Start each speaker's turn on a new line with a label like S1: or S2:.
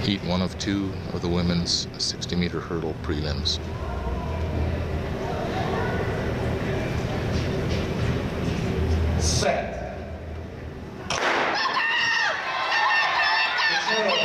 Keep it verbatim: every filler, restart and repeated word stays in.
S1: heat one of two of the women's sixty meter hurdle prelims.
S2: Set.